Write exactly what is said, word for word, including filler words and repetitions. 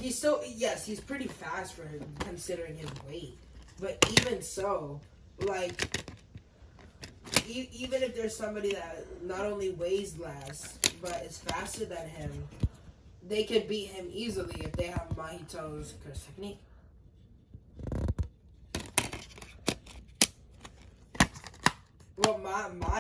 He's still, yes, he's pretty fast for him, considering his weight. But even so, like, e even if there's somebody that not only weighs less, but is faster than him, they could beat him easily if they have Mahito's curse technique. Well, my, my